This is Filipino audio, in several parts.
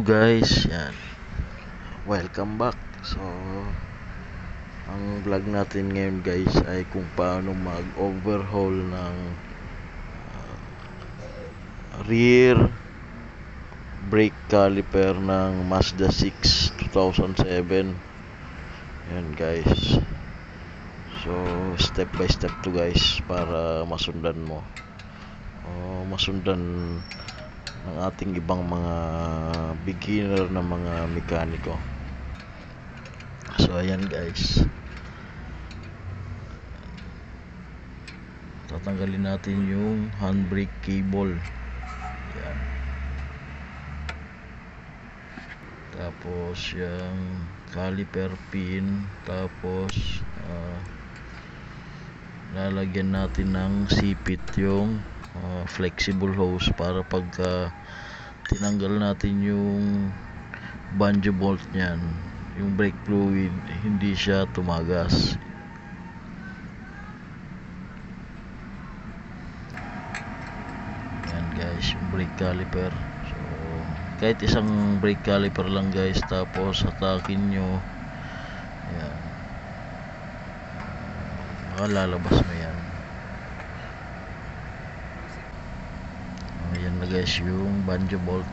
guys, yan. Welcome back. So, ang vlog natin ngayon guys ay kung paano mag-overhaul ng rear brake caliper ng Mazda 6 2007. Yan guys. So, step by step to guys para masundan mo. Masundan ng ating ibang mga beginner na mga mekaniko. So ayan guys, tatanggalin natin yung handbrake cable. Yan. Tapos yung caliper pin. Tapos lalagyan natin ng sipit yung flexible hose para pagka tinanggal natin yung banjo bolt niyan, yung brake fluid hindi siya tumagas. Yan guys, yung brake caliper. So kahit isang brake caliper lang guys, tapos hatakin nyo, yan, makalalabas mo yan. Ayan na guys yung banjo bolt.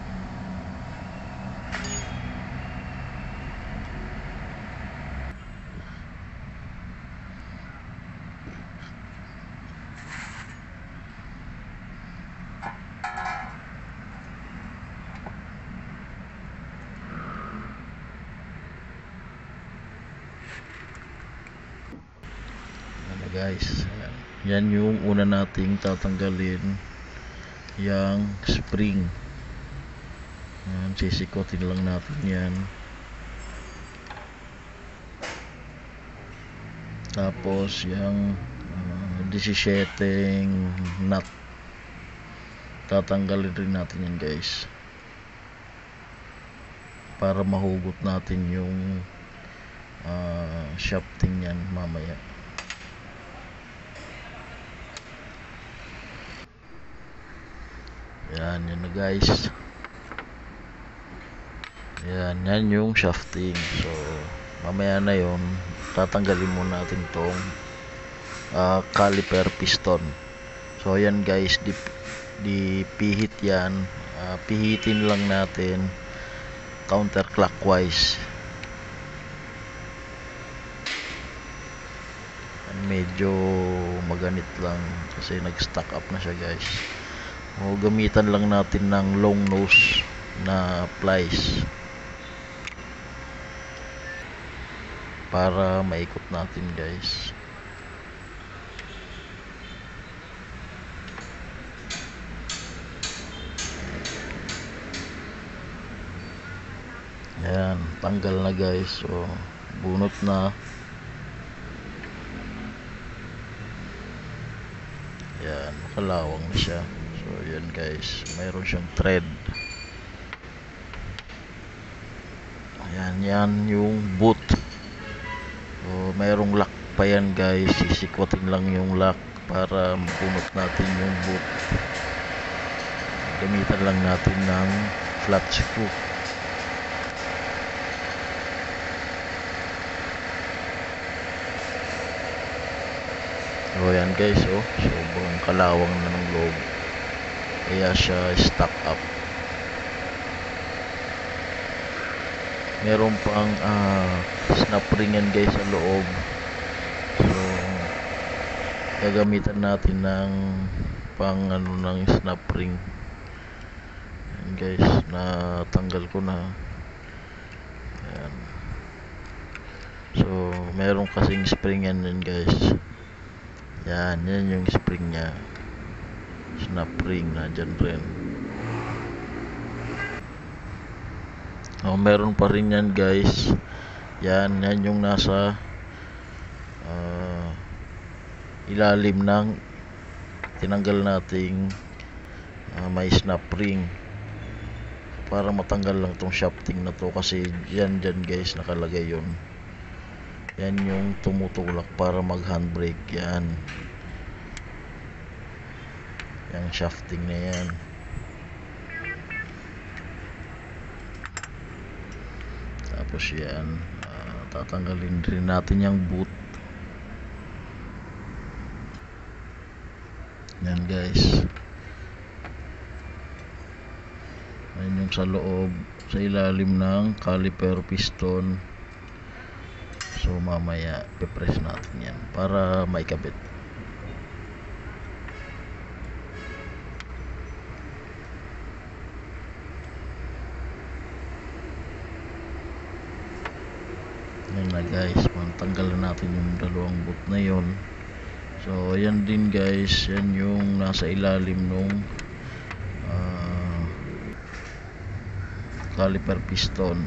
Guys, yan yung una nating tatanggalin, yung spring. Yan, sisikotin lang natin yan. Tapos yung 17 nut, tatanggalin rin natin yan guys, para mahugot natin yung shafting yan mamaya. Yan na guys. Yan yung shafting. So mamaya na yon, tatanggalin muna natin tong caliper piston. So yan guys, di pihit yan. Pihitin lang natin counterclockwise. Medyo maganit lang kasi nag-stack up na siya guys. Gamitan lang natin ng long nose na plies para maikot natin guys. Yan, tanggal na guys. So bunot na. Yan, makalawang na siya. So yan guys, mayroon siyang thread. Yan yung boot. So mayroong lock pa yan guys, sisikwatin lang yung lock para mapunot natin yung boot. Gamitan lang natin ng flat screw. So yan guys, sobrang kalawang na ng loob, kaya siya stack up. Meron pang snap ring yan guys sa loob. So gagamitan natin ng pang ng snap ring. Yan guys, natanggal ko na. Ayan. So meron kasing spring yan guys. Yan yung spring nya, snap ring na dyan rin. Meron pa rin yan guys. Yan yung nasa ilalim ng tinanggal nating may snap ring, para matanggal lang tong shafting na to, kasi yan dyan guys nakalagay yun. Yan yung tumutulak para mag handbrake. Yan yung shafting na yan. Tapos yan, tatanggalin rin natin yung boot. Yan guys, ayan yung sa loob, sa ilalim ng caliper piston. So mamaya pe-press natin yan para maikabit. Yan na guys, tanggalan natin yung dalawang boot na yon. So ayan din guys, yan yung nasa ilalim nung caliper piston.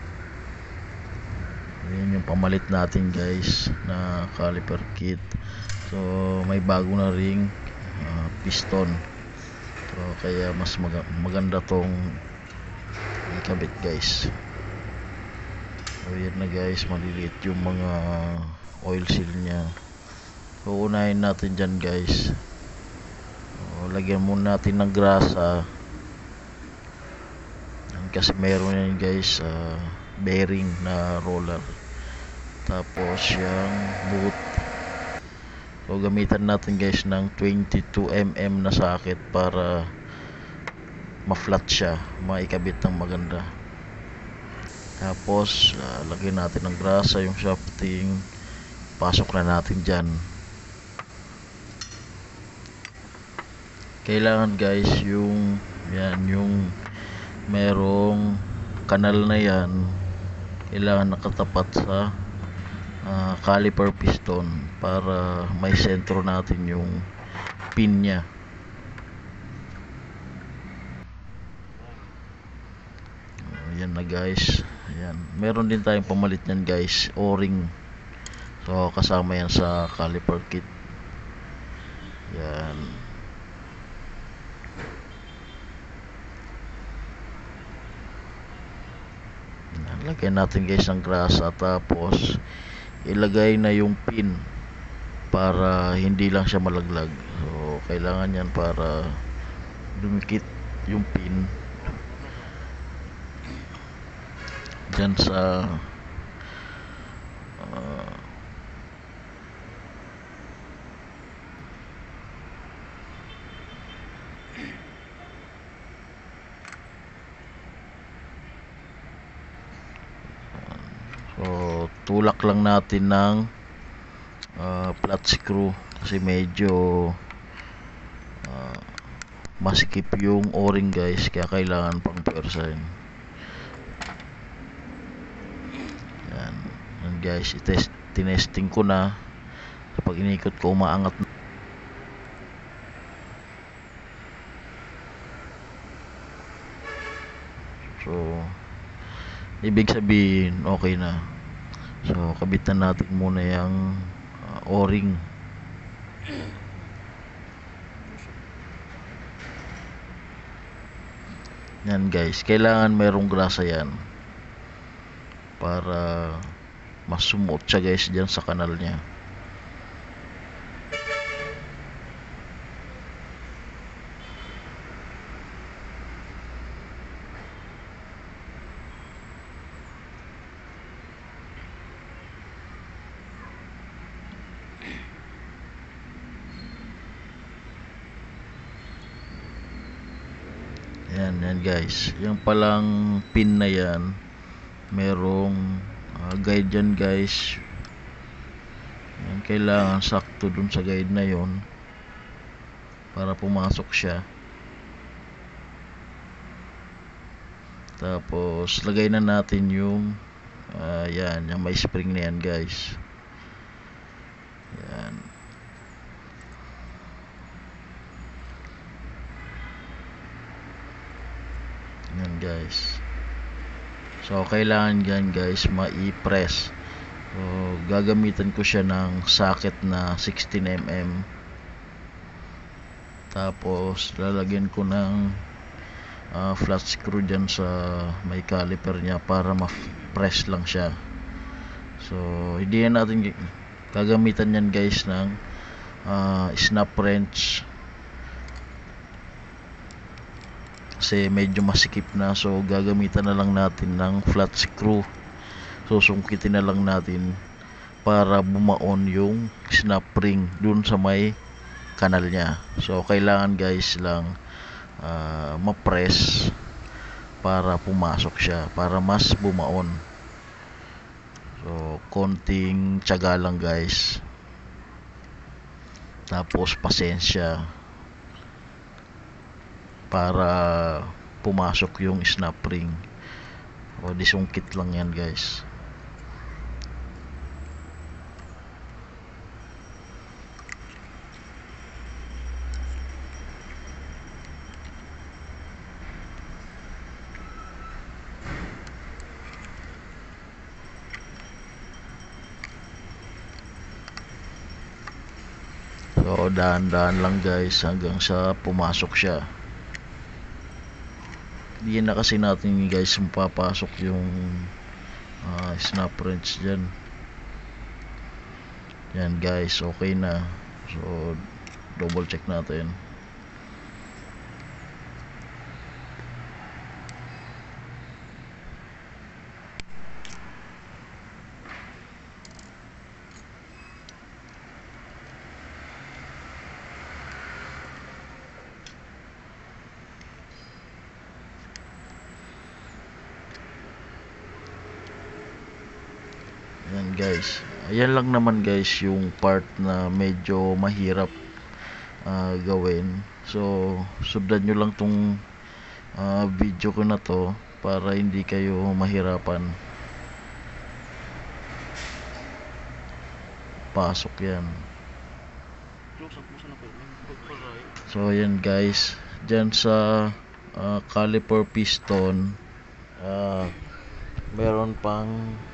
Yan yung pamalit natin guys na caliper kit. So may bago na ring piston. So kaya mas maganda tong ikabit guys. So yan na guys, maliliit yung mga oil seal nya. So unahin natin dyan guys, lagyan muna natin ng grasa kasi meron yan guys bearing na roller. Tapos yung boot, so gamitan natin guys ng 22mm na socket para ma-flat siya, maikabit ng maganda. Tapos lagyan natin ng grasa yung shafting, pasok na natin dyan. Kailangan guys yung yan, yung merong kanal na yan, kailangan nakatapat sa caliper piston para may sentro natin yung pin nya. Yan na guys, ayan. Meron din tayong pamalit nyan guys, o-ring. So kasama yan sa caliper kit. Yan. Lagyan natin guys ng grasa, tapos ilagay na yung pin para hindi lang siya malaglag. So kailangan yan para dumikit yung pin dyan sa so tulak lang natin ng flat screw kasi medyo masikip yung o-ring guys, kaya kailangan pang puwersahin. Yan guys, tinesting ko na. Kapag inikot ko, umaangat na. So ibig sabihin okay na. So kabitan natin muna yung o-ring. Yan guys, kailangan merong grasa yan para mas smooth siya guys dyan sa kanal nya. Yan guys, yung palang pin na yan, merong guide yan guys. Yan, kailangan sakto dun sa guide na yon para pumasok siya. Tapos lagay na natin yung yan, yung may spring na yan guys. Yan. Yan guys. So kailangan yan guys ma-i-press. So gagamitan ko siya ng socket na 16mm. Tapos lalagyan ko ng flat screw dyan sa may caliper nya para ma-press lang siya. So hindi yan natin gagamitan yan guys ng snap wrench kasi medyo masikip na. So gagamitan na lang natin ng flat screw susungkitin na lang natin para bumaon yung snap ring dun sa may kanal niya. So kailangan guys lang ma-press para pumasok siya, para mas bumaon. So konting tiyaga lang guys, tapos pasensya para pumasok yung snap ring. O disungkit lang yan guys. So dahan-dahan lang guys hanggang sa pumasok siya. Hindi na kasi natin guys mapapasok yung snap wrench dyan. Yan guys, okay na. So double check natin. Yan guys, ayan lang naman guys yung part na medyo mahirap gawin. So sundan nyo lang tong video ko na to para hindi kayo mahirapan. Pasok yan. So ayan guys, dyan sa caliper piston meron pang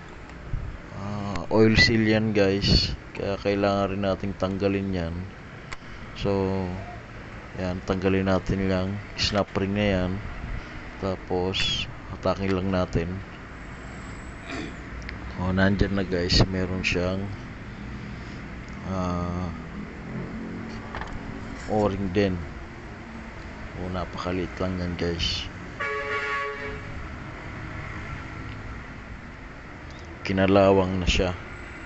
oil seal yan guys, kaya kailangan rin nating tanggalin yan. So yan, tanggalin natin lang snap ring na yan, tapos hatakin lang natin. Nandyan na guys, meron siyang o-ring din. Napakaliit lang yan guys. Kinalawang na siya.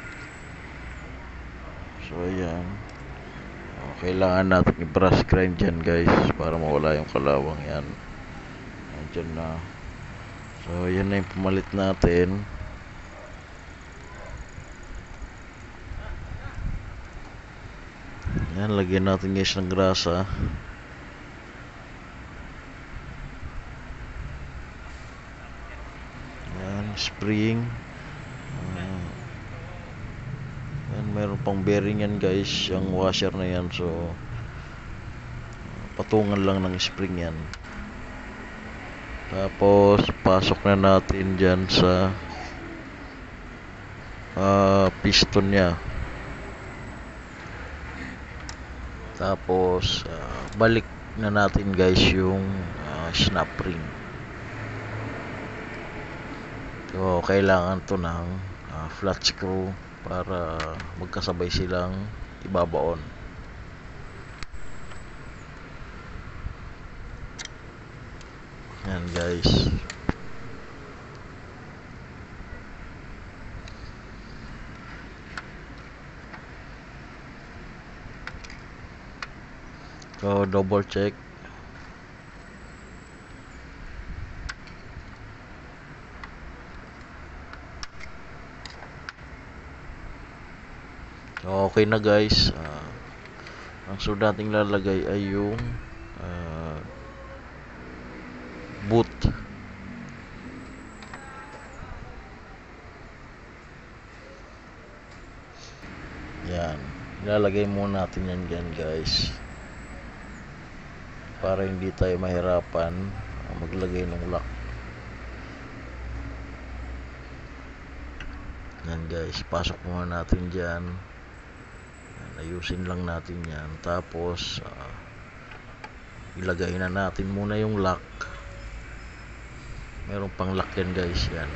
So ayan, kailangan natin i-brush grind dyan guys para mawala yung kalawang yan. Andyan na. So yan na yung pumalit natin. Yan, lagyan natin guys ng grasa. Yan, spring. Yan, meron pang bearing yan guys, yung washer na yan. So patungan lang ng spring yan. Tapos pasok na natin dyan sa piston nya. Tapos balik na natin guys yung snap ring. So kailangan to ng flat screw para magkasabay silang ibabaon. Yan guys. So double check. Okay na guys. Ang sunod nating lalagay ay yung boot. Yan, ilalagay muna natin yan guys para hindi tayo mahirapan maglagay ng lock. Yan guys, pasok muna natin dyan. Ayusin lang natin yan, tapos ilagay na natin muna yung lock. Meron pang lock yan guys. Yan,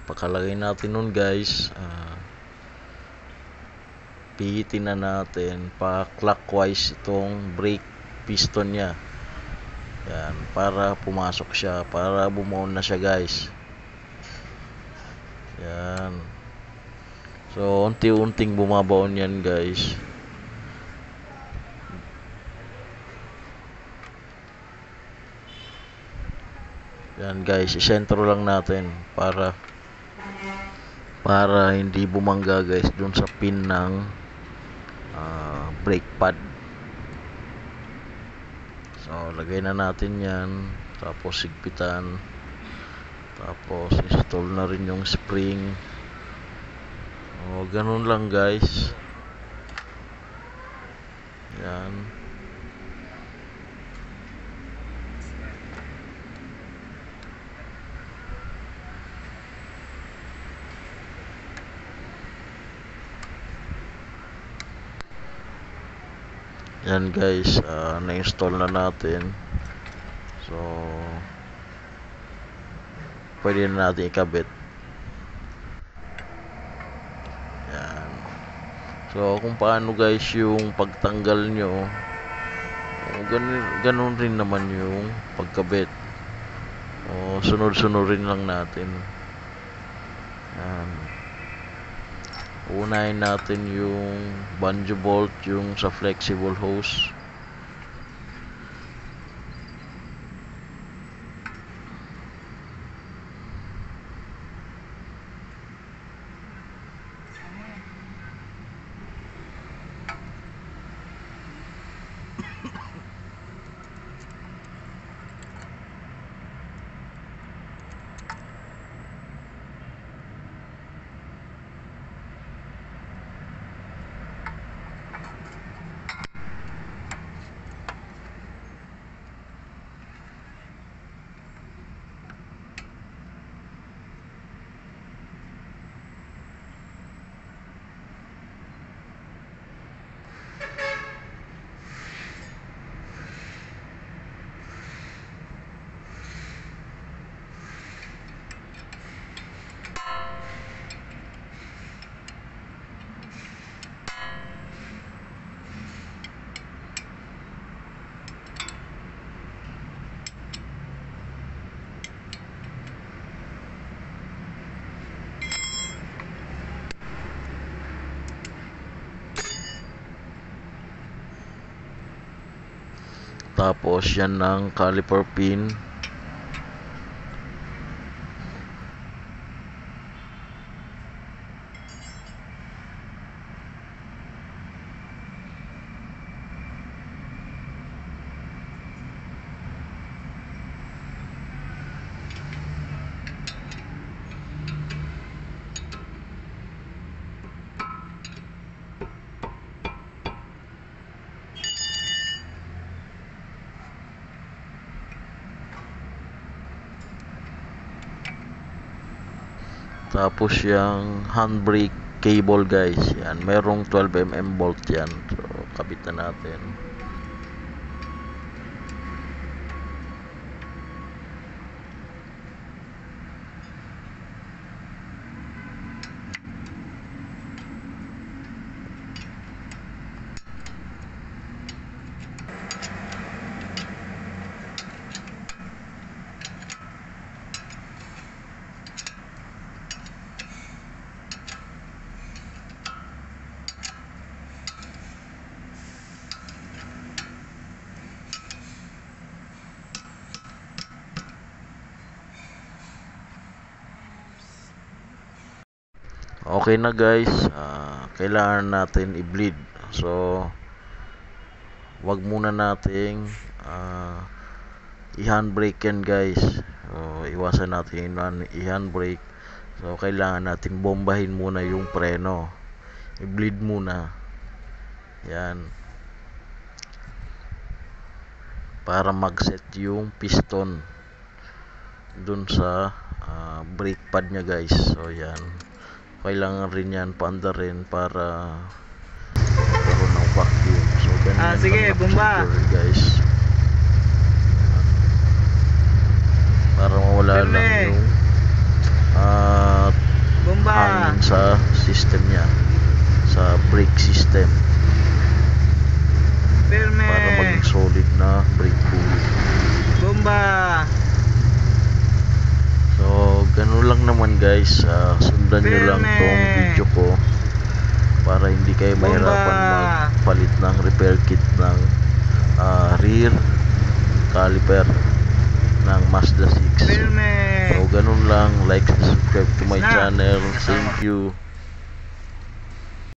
pagkalagay natin nun guys, pihitin na natin pa clockwise itong brake piston nya. Yan, para pumasok siya, para bumuon na siya guys. Yan. So unti-unting bumabaon yan guys. Yan guys, isentro lang natin para hindi bumangga guys dun sa pin ng brake pad. So lagay na natin yan, tapos sigpitan, tapos install na rin yung spring. Ganun lang guys. Yan. Yan guys, na-install na natin. So pwede na natin ikabit. Yan. So kung paano guys yung pagtanggal nyo, ganun rin naman yung pagkabit. Sunod-sunod rin lang natin. Yan. Unahin natin yung banjo bolt, yung sa flexible hose. Tapos yan ng caliper pin. Tapos yung handbrake cable guys, yan, merong 12mm bolt yan. So kabit na natin. Okay na guys, kailangan natin i-bleed. So wag muna nating i-handbrake yan guys. So iwasan natin i-handbrake. So kailangan natin bombahin muna yung preno, i-bleed muna yan, para mag-set yung piston dun sa brake pad nya guys. So yan, kailangan rin yan paanda rin para magkaroon ng vacuum. So ganyan sige, bomba guys, para mawala lang yung system Firme. para maging solid na brake fluid. Bomba. So ganun lang naman guys, sundan nyo lang Firme. tong video ko para hindi kayo mahirapan Bomba. magpalit ng repair kit ng rear caliper ng Mazda 6. Firme. So ganun lang, like and subscribe to my Na. channel. Thank you.